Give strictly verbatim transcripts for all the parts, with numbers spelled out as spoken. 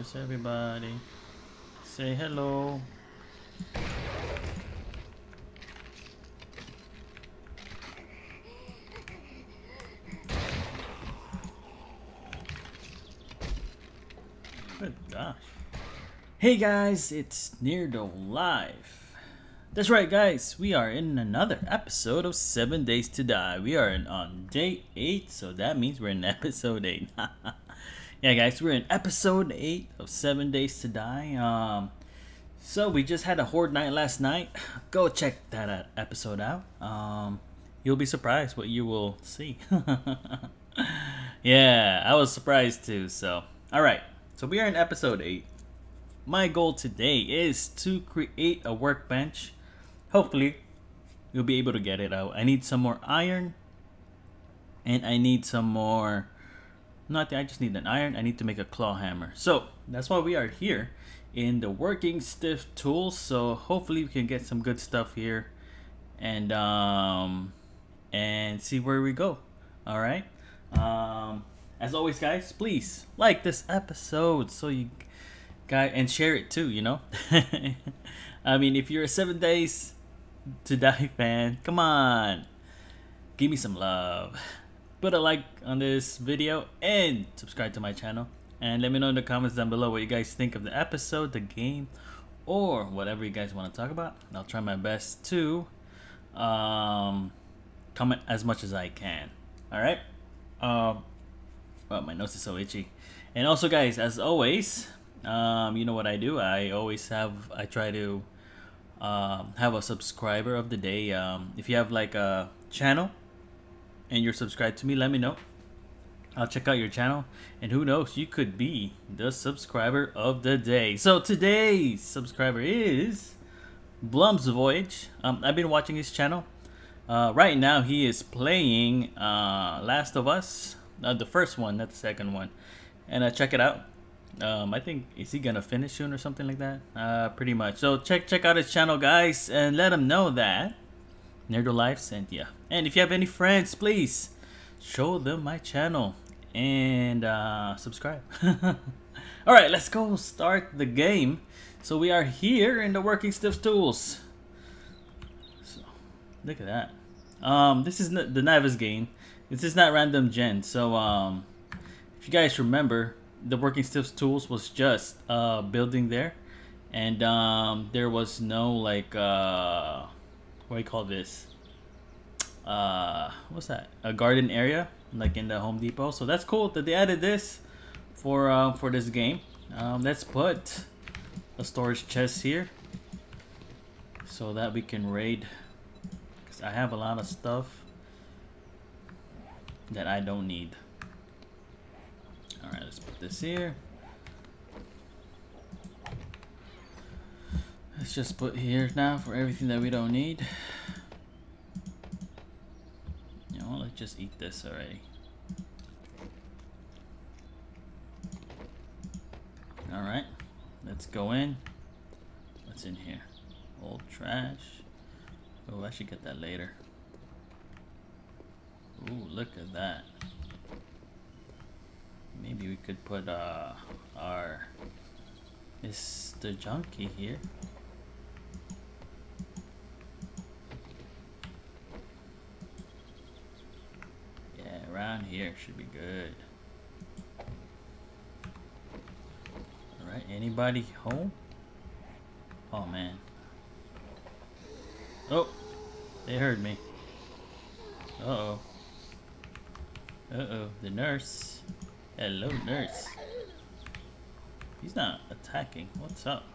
Where's everybody? Say hello. Good gosh. Hey guys, it's Neardo Live. That's right guys, we are in another episode of seven Days to Die. We are in, on day eight, so that means we're in episode eight. Yeah guys, we're in episode eight of seven Days to Die. Um, so we just had a horde night last night. Go check that uh, episode out. Um, you'll be surprised what you will see. Yeah, I was surprised too, so alright. So we are in episode eight. My goal today is to create a workbench. Hopefully, you'll be able to get it out. I need some more iron. And I need some more... Nothing, I just need an iron. I need to make a claw hammer. So, that's why we are here in the Working Stiff Tools. So, hopefully we can get some good stuff here. And, um... And see where we go. Alright? Um... As always, guys, please like this episode so you guys and share it too. You know, I mean, if you're a Seven Days to Die fan, come on, give me some love. Put a like on this video and subscribe to my channel. And let me know in the comments down below what you guys think of the episode, the game, or whatever you guys want to talk about. I'll try my best to um, comment as much as I can. All right. Um. Well, my nose is so itchy. And also guys, as always, um, you know what I do? I always have, I try to um, have a subscriber of the day. Um, if you have like a channel and you're subscribed to me, let me know. I'll check out your channel. And who knows, you could be the subscriber of the day. So today's subscriber is Blum's Voyage. Um, I've been watching his channel. Uh, right now he is playing uh, Last of Us. Uh, the first one, not the second one, and uh, check it out. Um, I think is he gonna finish soon or something like that? Uh, pretty much. So check check out his channel, guys, and let him know that Neardo Live sent ya. And if you have any friends, please show them my channel and uh, subscribe. All right, let's go start the game. So we are here in the Working Stiff Tools. So look at that. Um, this is the Navis game. This is not random gen, so um, if you guys remember, the Working Stiff Tools was just uh, building there, and um, there was no like uh, what do you call this? Uh, what's that? A garden area, like in the Home Depot. So that's cool that they added this for uh, for this game. Um, let's put a storage chest here so that we can raid. Cause I have a lot of stuff that I don't need. Alright, let's put this here. Let's just put here now for everything that we don't need. You know, let's just eat this already. Alright, let's go in. What's in here? Old trash. Oh, I should get that later. Ooh, look at that. Maybe we could put uh, our Mister Junkie here. Yeah, around here should be good. Alright, anybody home? Oh man. Oh, they heard me. Uh-oh. Uh-oh, the nurse. Hello, nurse. He's not attacking. What's up?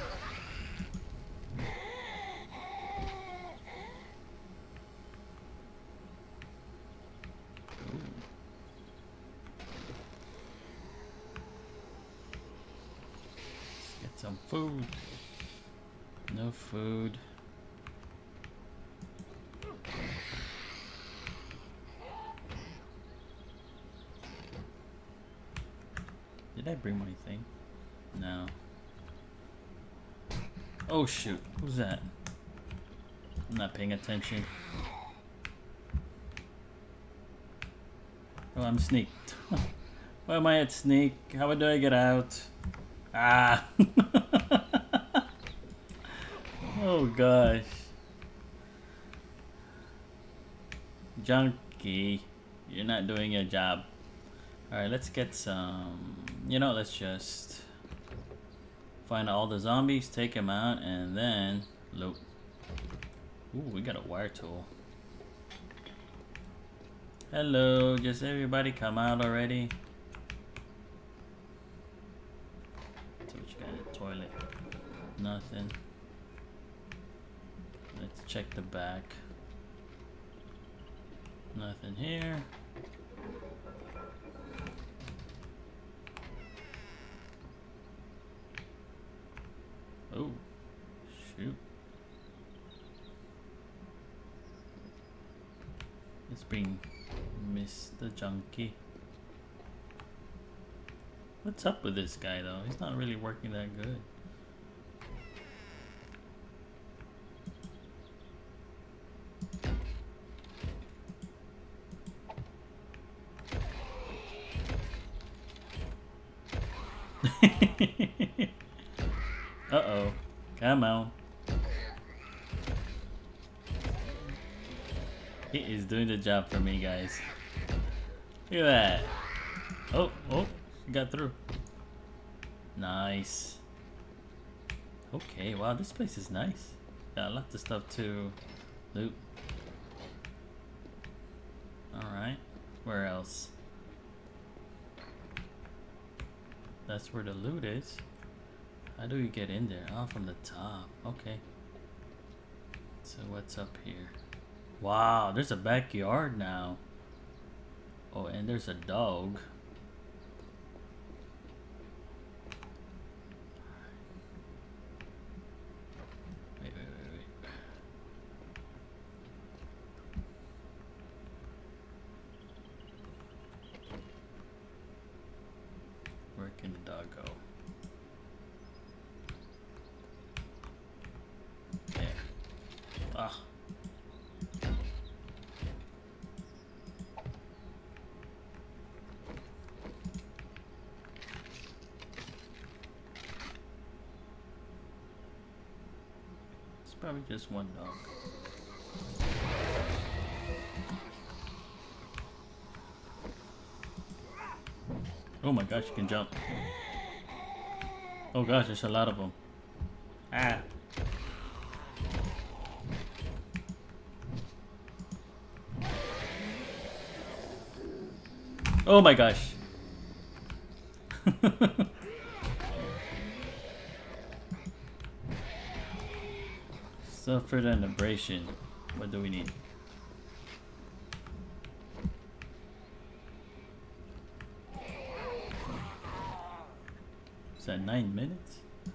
Ooh. Let's get some food. No food. Did I bring anything? No. Oh shoot, who's that? I'm not paying attention. Oh, I'm sneaked. Why am I at sneak? How do I get out? Ah. Oh gosh. Junkie, you're not doing your job. Alright, let's get some... You know, let's just find all the zombies, take them out, and then loot. Ooh, we got a wire tool. Hello, just everybody come out already. So what you got in the toilet? Nothing. Let's check the back. Nothing here. Oh, shoot. Let's bring Mister Junkie. What's up with this guy though? He's not really working that good. Uh-oh. Come on. He is doing the job for me, guys. Look at that. Oh, oh, he got through. Nice. Okay, wow, this place is nice. Got lots of stuff to loot. Alright, where else? That's where the loot is. How do you get in there? Oh, from the top. Okay. So what's up here? Wow, there's a backyard now. Oh, and there's a dog. Wait, wait, wait, wait. Where can the dog go? There. Ah. Probably just one dog. Oh my gosh, you can jump. Oh gosh, there's a lot of them. Ah. Oh my gosh. Suffered an abrasion. What do we need? Is that nine minutes?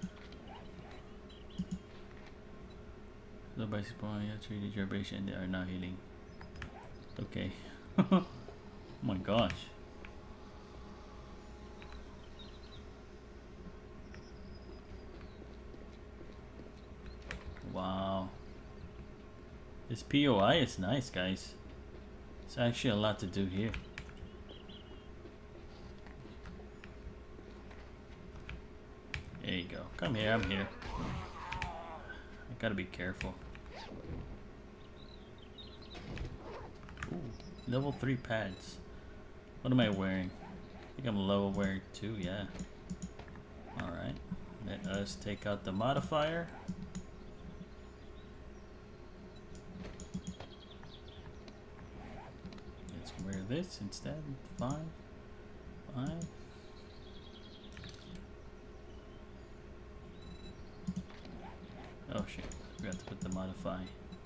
So by spawn, you have treated your abrasion. They are now healing. Okay. Oh my gosh. Wow. This P O I is nice, guys. It's actually a lot to do here. There you go. Come here, I'm here. I gotta be careful. Ooh, level three pads. What am I wearing? I think I'm level wearing two, yeah. Alright. Let us take out the modifier. Wear this instead. Five. Five. Oh shit. We have to put the modify.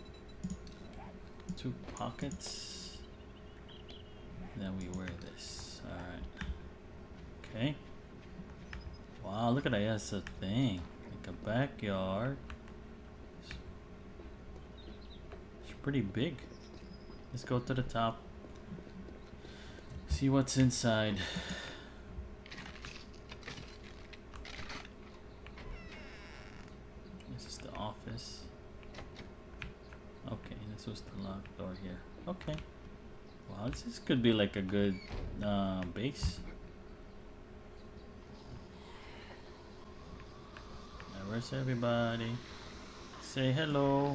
Two pockets. Then we wear this. Alright. Okay. Wow, look at that. That's a thing. Like a backyard. It's pretty big. Let's go to the top. See what's inside. This is the office. Okay, this was the locked door here. Okay. Wow, this, this could be like a good uh, base. Where's everybody? Say hello.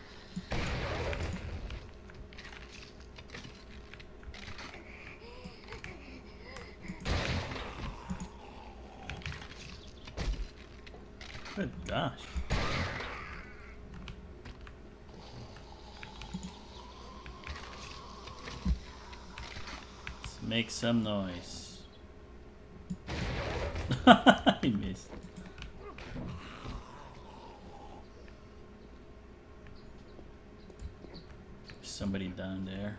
Good gosh. Let's make some noise. I missed. Somebody down there.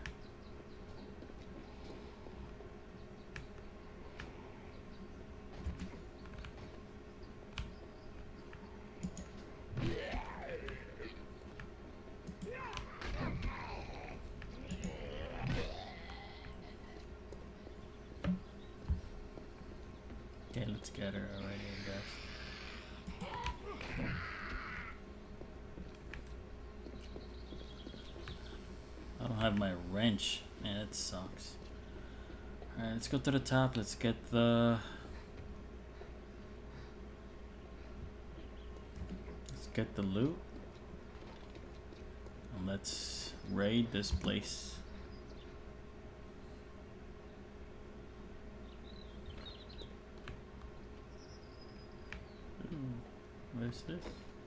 Okay, let's get her already, I guess. I don't have my wrench. Man, that sucks. Alright, let's go to the top. Let's get the... Let's get the loot. And let's raid this place. Ooh, where's this?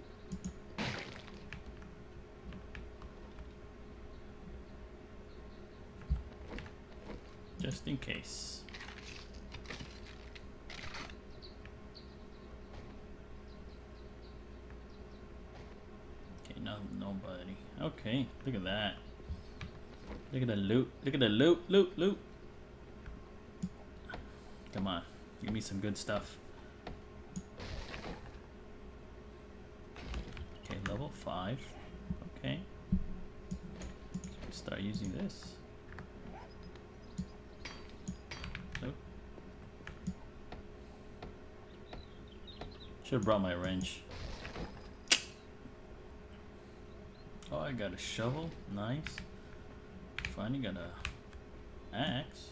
Just in case. Okay, no, nobody. Okay, look at that. Look at the loot. Look at the loot, loot, loot. Come on, give me some good stuff. Okay, level five. Okay. Start using this. Should have brought my wrench. Oh, I got a shovel. Nice. Finally got a axe.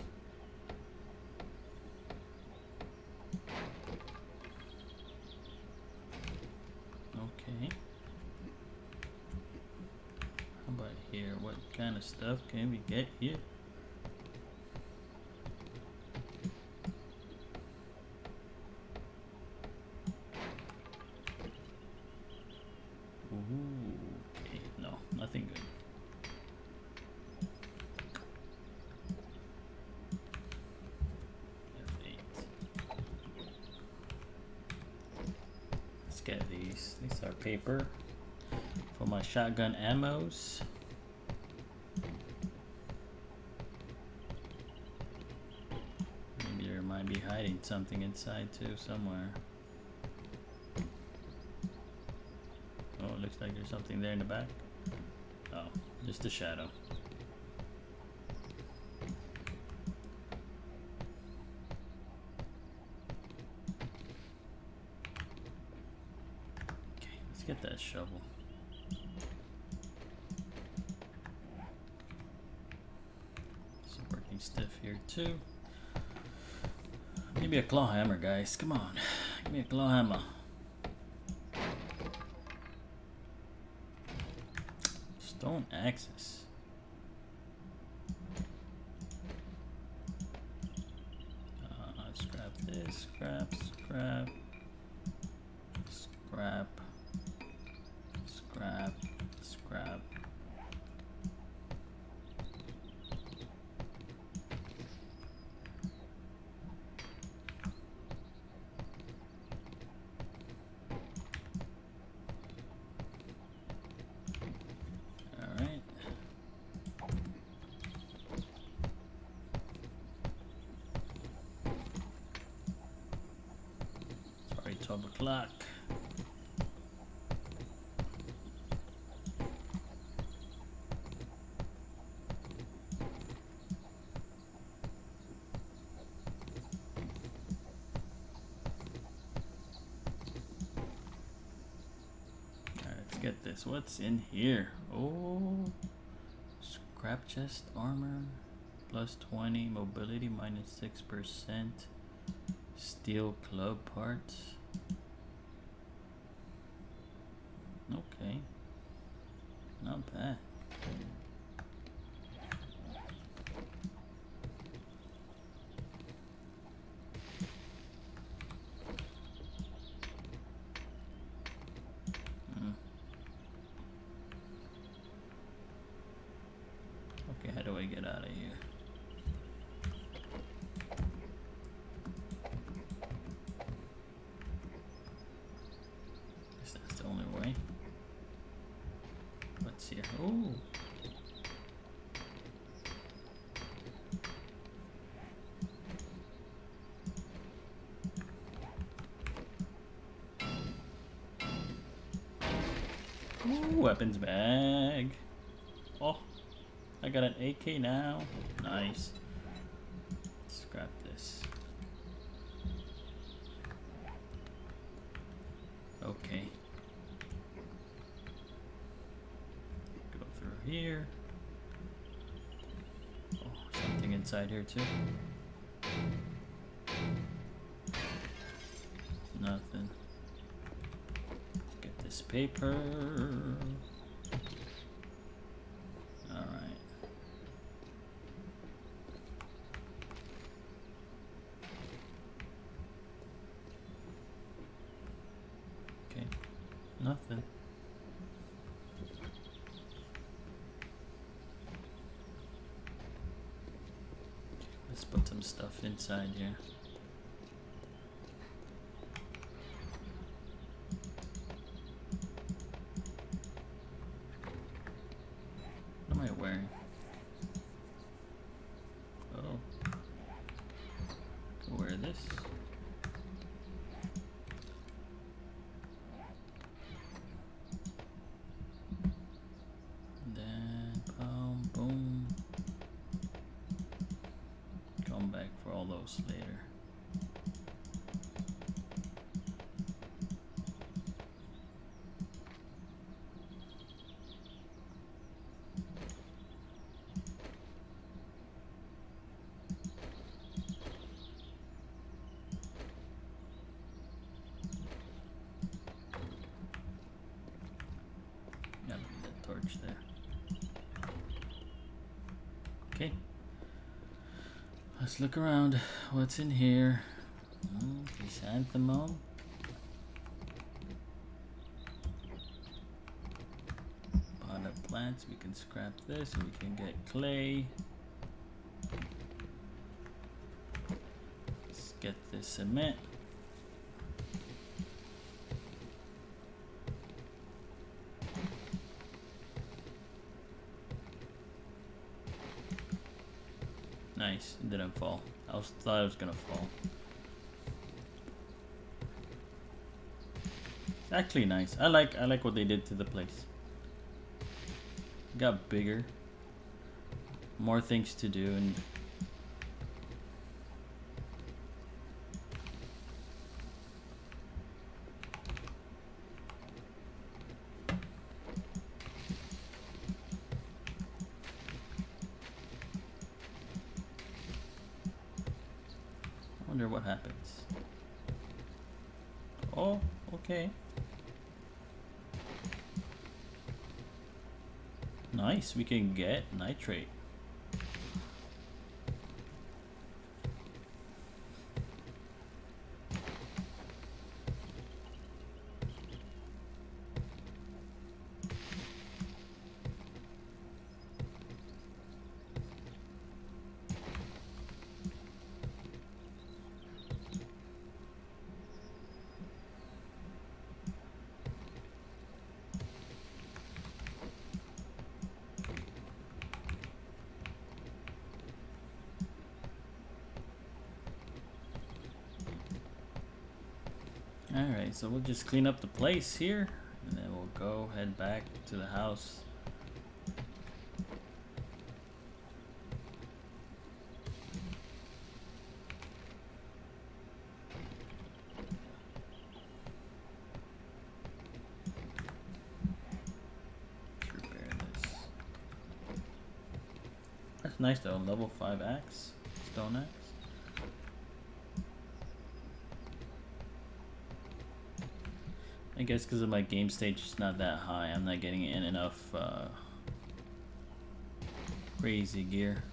Okay. How about here? What kind of stuff can we get here? Get these. These are paper for my shotgun ammos. Maybe there might be hiding something inside too somewhere. Oh, it looks like there's something there in the back. Oh, just a shadow. Get that shovel. Some working stiff here too. Maybe a claw hammer, guys. Come on, give me a claw hammer. Stone axes. Uh, scrap this. Scrap. Scrap. Scrap. Scrap, scrap. All right. It's already twelve o'clock. Get this. What's in here? Oh, scrap chest armor plus twenty, mobility minus six percent, steel club parts. Okay. Not bad. Hmm. Okay, how do I get out of here? Guess that's the only way. What's here? Oh. Ooh, weapons bag. Oh, I got an A K now. Nice. Scrap this. Okay. Go through here. Oh, something inside here too. Nothing. Get this paper. Alright. Okay. Nothing. Let's put some stuff inside here. What am I wearing? Oh. Can wear this. And then boom, boom. Come back for all those later. Yeah, leave that torch there. Okay. Let's look around. What's in here? Mm, chrysanthemum. Potted plants. We can scrap this. We can get clay. Let's get this cement. Nice, it didn't fall. I was thought it was gonna fall. It's actually nice. I like I like what they did to the place. It got bigger, more things to do, and I wonder what happens. Oh, okay. Nice, we can get nitrate. Alright, so we'll just clean up the place here, and then we'll go head back to the house. Let's repair this. That's nice though, level five axe, stone axe. I guess because of my game stage is not that high, I'm not getting in enough uh, crazy gear.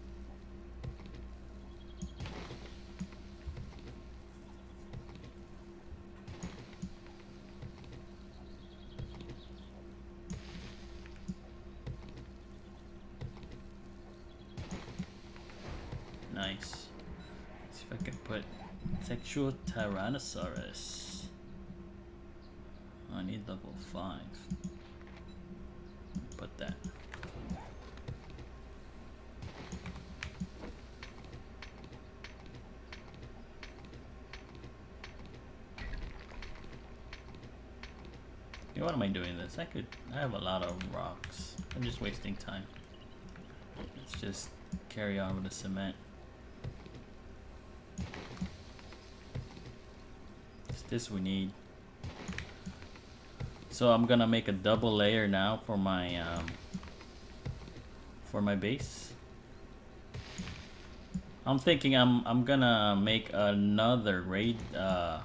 Nice. Let's see if I can put Sexual Tyrannosaurus. I need level five. Put that. Okay, what am I doing this? I could. I have a lot of rocks. I'm just wasting time. Let's just carry on with the cement. It's this we need. So I'm gonna make a double layer now for my um, for my base. I'm thinking I'm I'm gonna make another raid uh,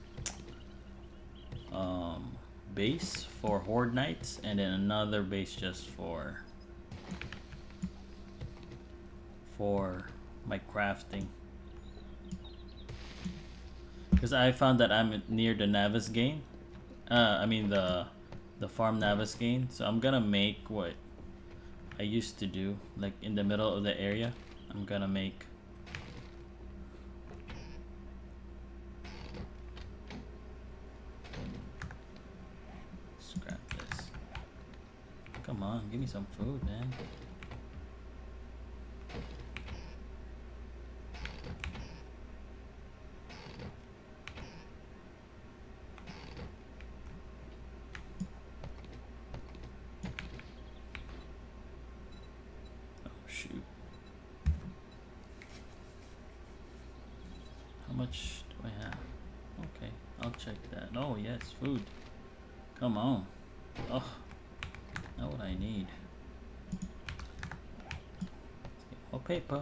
um, base for Horde Knights, and then another base just for for my crafting. Because I found that I'm near the Navezgane. Uh, I mean the the farm Navezgane, so I'm gonna make what I used to do, like in the middle of the area. I'm gonna make scrap this. Come on, give me some food, man. Shoot. How much do I have? Okay, I'll check that. Oh, yes, food. Come on. Oh, not what I need. Oh, paper.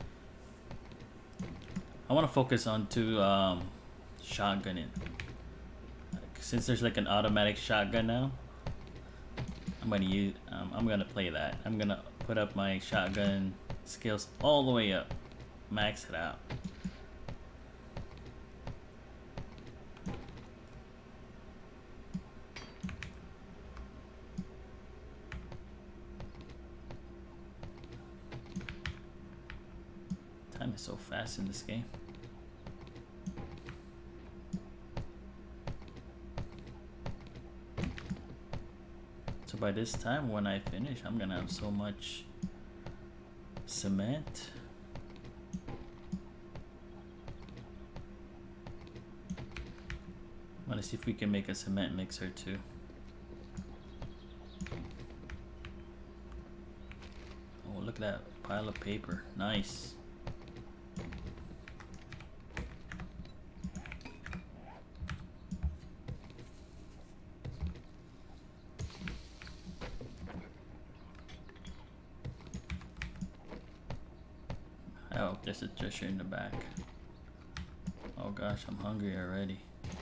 I want to focus on to um, shotgunning. Since there's like an automatic shotgun now, I'm gonna use. Um, I'm gonna play that. I'm gonna put up my shotgun skills all the way up, max it out. Time is so fast in this game. So by this time when I finish, I'm gonna have so much cement. I wanna see if we can make a cement mixer too. Oh, look at that pile of paper. Nice. Oh, there's a treasure in the back. Oh gosh, I'm hungry already.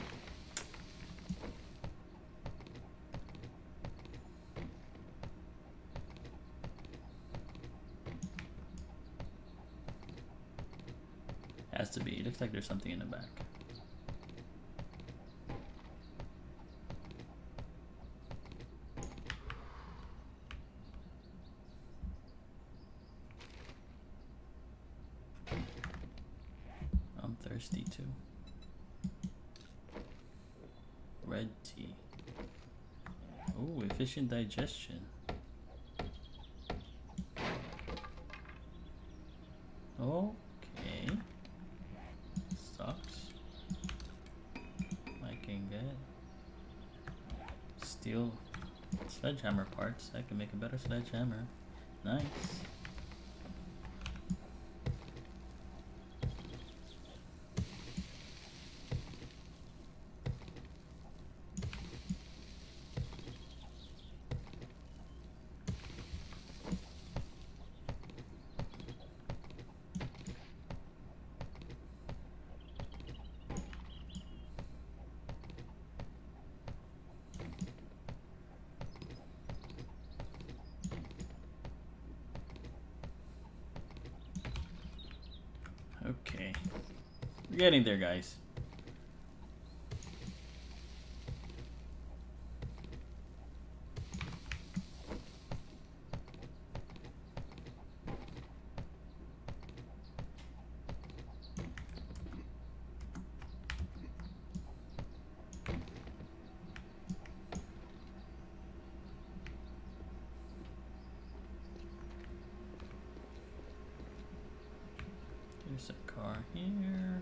Has to be. It looks like there's something in the back. I'm thirsty too. Red tea. Oh, efficient digestion. Okay. Sucks. I can get steel sledgehammer parts. I can make a better sledgehammer. Nice. getting there, guys. There's a car here.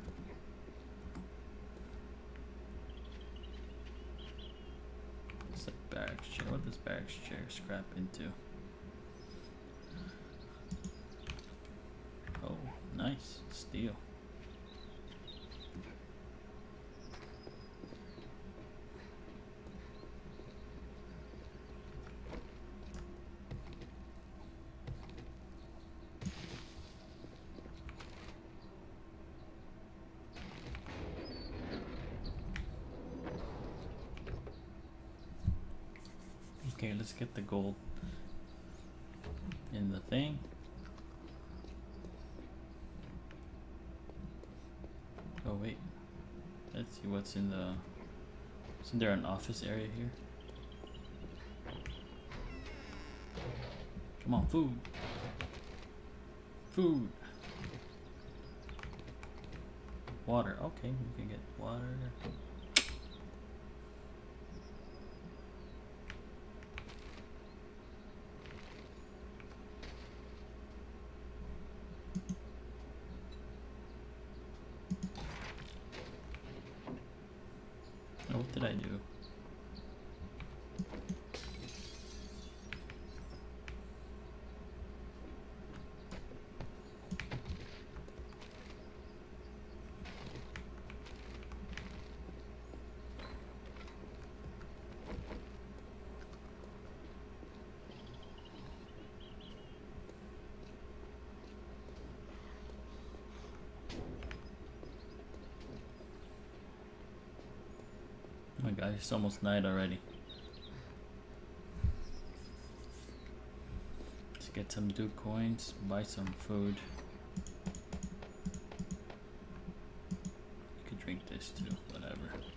It's a barracks chair. What does barracks chair scrap into? Oh, nice. Steel. Okay, let's get the gold in the thing. Oh wait, let's see what's in the... Isn't there an office area here? Come on, food. Food. Water, okay, we can get water. What did I do? Oh my god, it's almost night already. Let's get some Duke coins, buy some food. You could drink this too, whatever.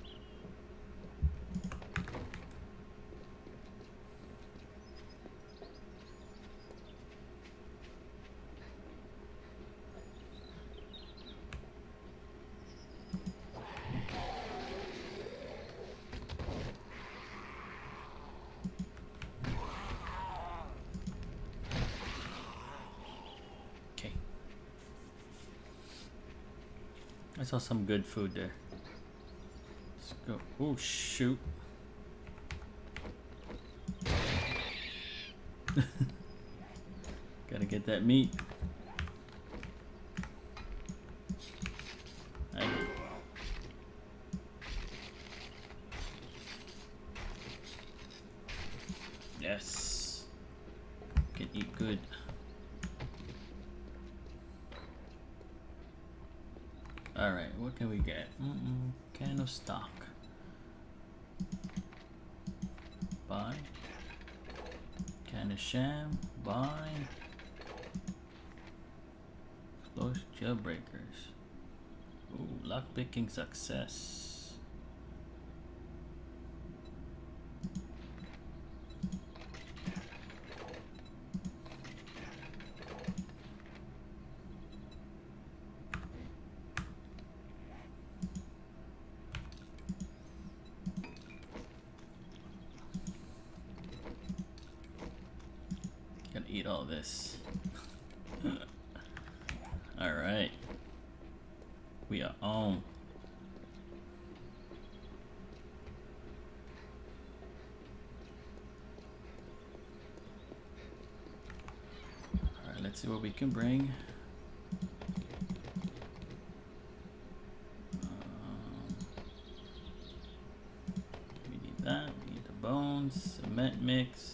I saw some good food there. Let's go. Oh shoot. Gotta get that meat. I... Yes. Can eat good. Alright, what can we get? Mm-mm, can of stock. Buy. Can of sham. Buy. Close jailbreakers. Ooh, lockpicking success. Eat all this. All right, we are on. All right, let's see what we can bring. Um, we need that. We need the bones, cement mix.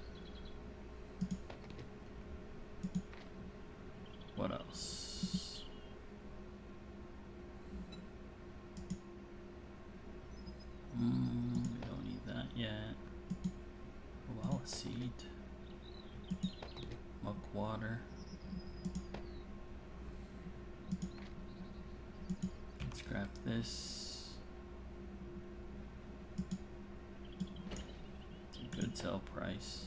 What else? Mm, we don't need that yet. Wow, a seed. Muck water. Let's this. It's a good sell price.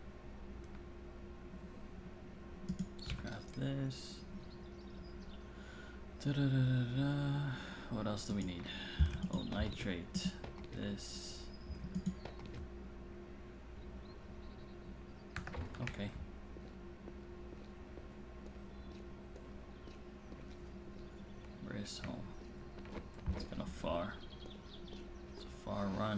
Scrap this. Da, da, da, da, da. What else do we need? Oh, nitrate. This. Okay. Where's home? It's kind of far. It's a far run.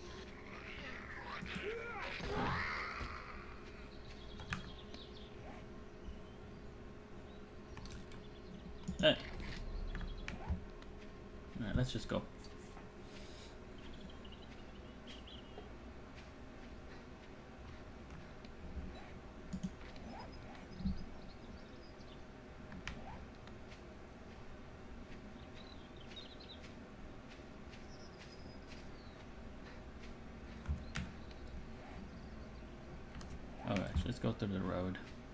Hey. Alright, let's just go. Alright, let's go through the road.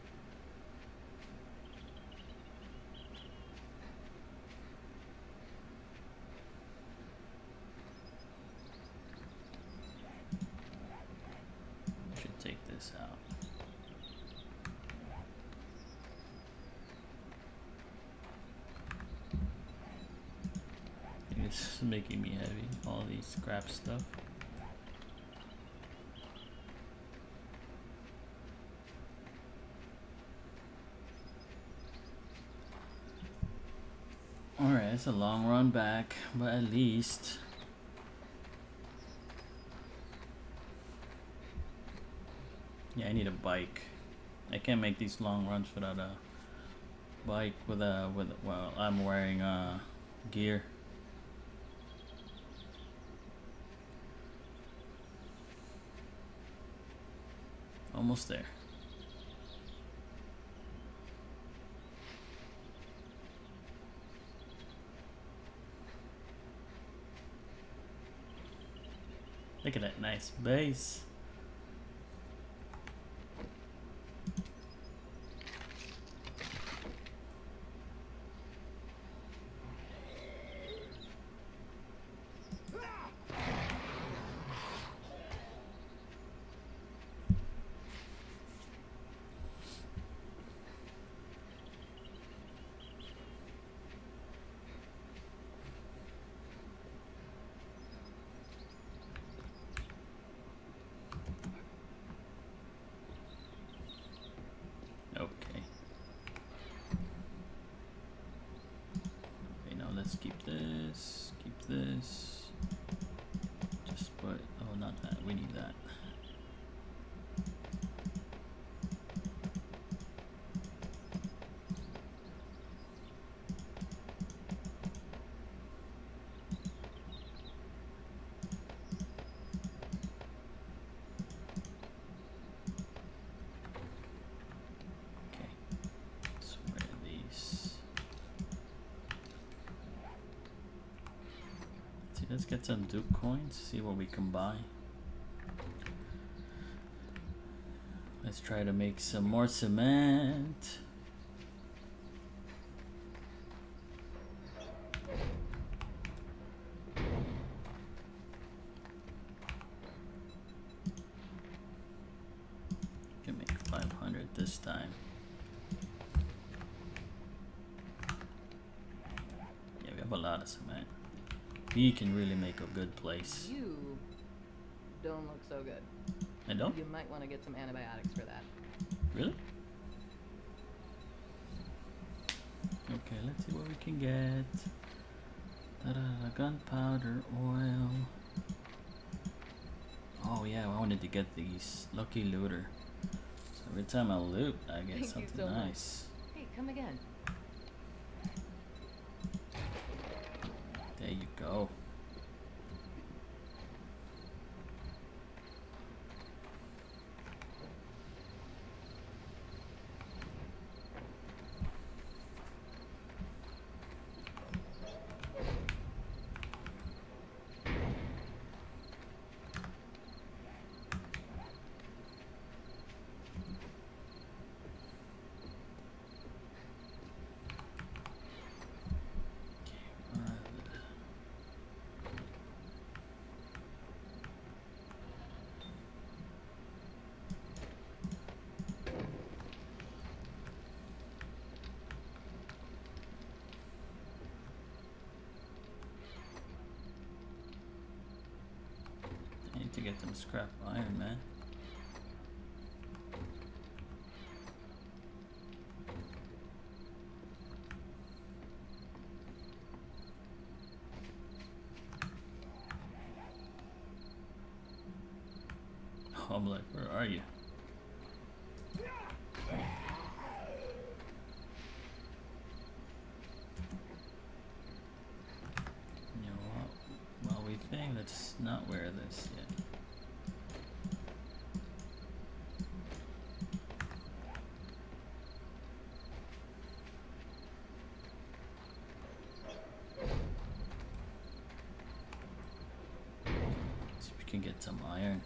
Should take this out. It's making me heavy, all these scrap stuff. Alright, it's a long run back, but at least yeah, I need a bike. I can't make these long runs without a bike with a with well, I'm wearing uh gear. Almost there. Look at that nice base. Okay. Okay, now let's keep this, keep this. Just put, oh, not that, we need that. Let's get some Duke coins, see what we can buy. Let's try to make some more cement. Can make five hundred this time. Yeah, we have a lot of cement. We can really make a good place. You don't look so good. I don't? You might want to get some antibiotics for that. Really? Okay, let's see what we can get. Ta-da, gunpowder, oil. Oh yeah, I wanted to get these Lucky Looter. So every time I loot, I get Thank something you so nice. Much. Hey, come again. There you go. to get some scrap iron, man. Oh, I'm like, where are you? You know what? While we think, let's not wear this yet. See if we can get some iron.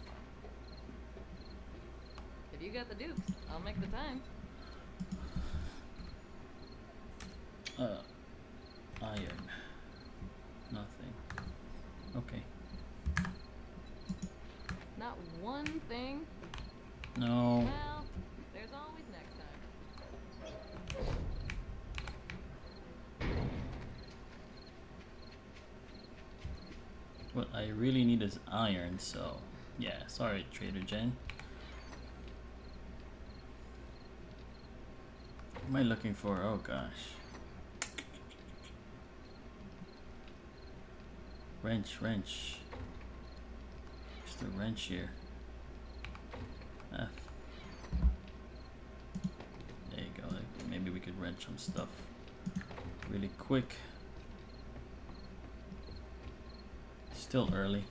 If you got the dukes, I'll make the time. Uh, iron. Nothing. Okay. Not one thing. No. Well, there's always next time. What I really need is iron, so yeah, sorry Trader Jen. What am I looking for? Oh gosh. Wrench, wrench. Where's the wrench here? F. There you go. Maybe we could wrench some stuff really quick. Still early.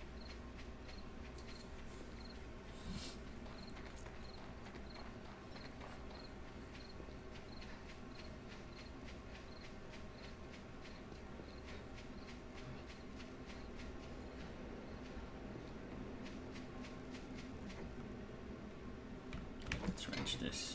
Let's wrench this.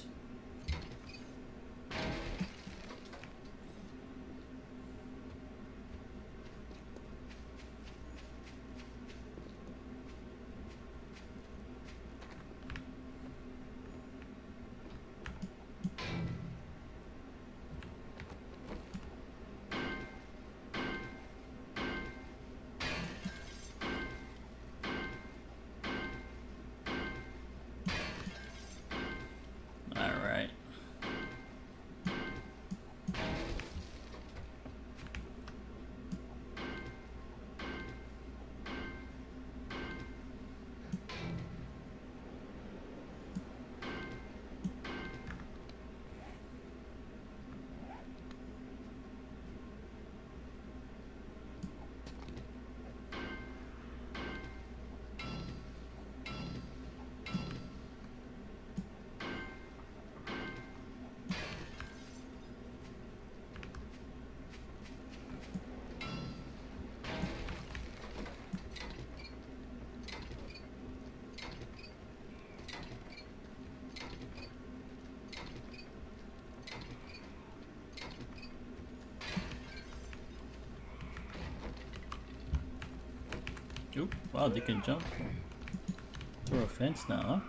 Oop, wow, they can jump through a fence now, huh?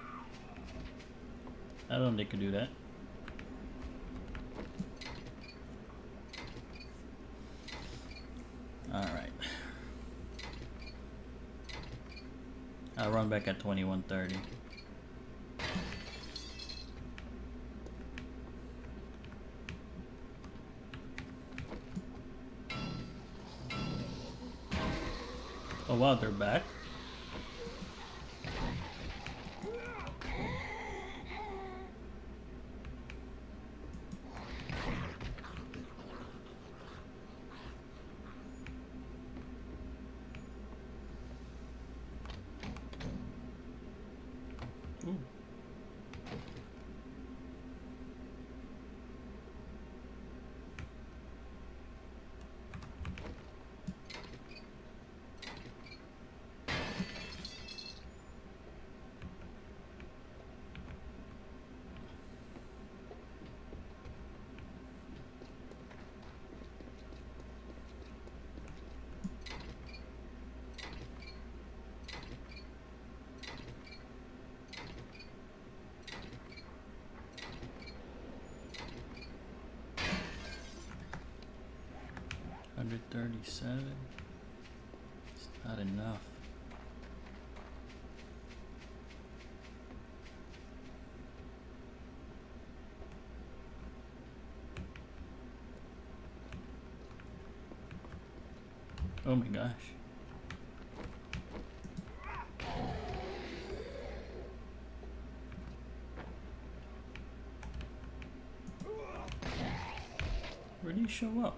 I don't think they could do that. Alright. I'll run back at twenty-one thirty. Oh wow, they're back. Ooh. one thirty-seven. It's not enough. Oh my gosh. Where do you show up?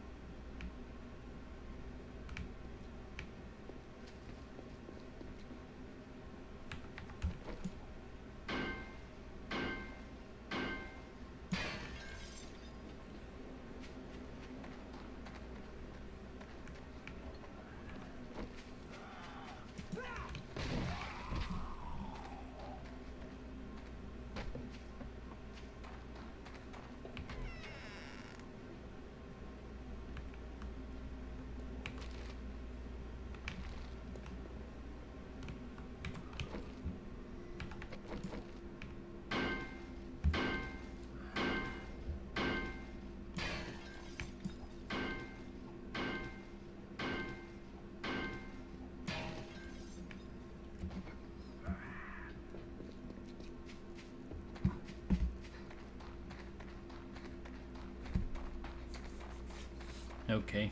Okay.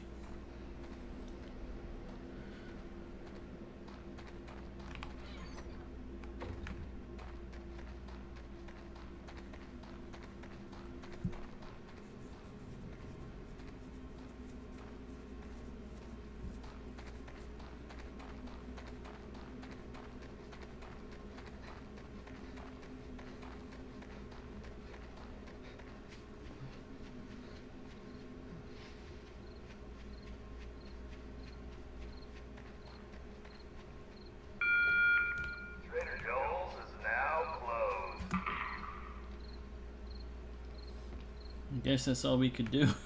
I guess that's all we could do.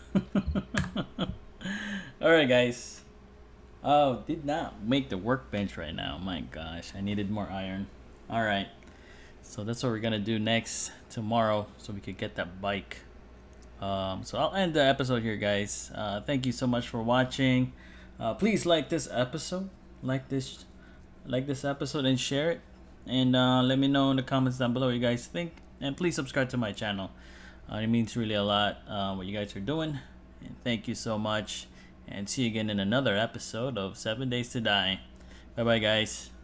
Alright guys. Oh, did not make the workbench right now. My gosh, I needed more iron. Alright. So that's what we're gonna do next tomorrow so we could get that bike. Um, so I'll end the episode here guys. Uh, thank you so much for watching. Uh, please like this episode. Like this like this episode and share it. And uh, let me know in the comments down below what you guys think. And please subscribe to my channel. Uh, it means really a lot uh, what you guys are doing. And thank you so much. And see you again in another episode of Seven Days to Die. Bye bye guys.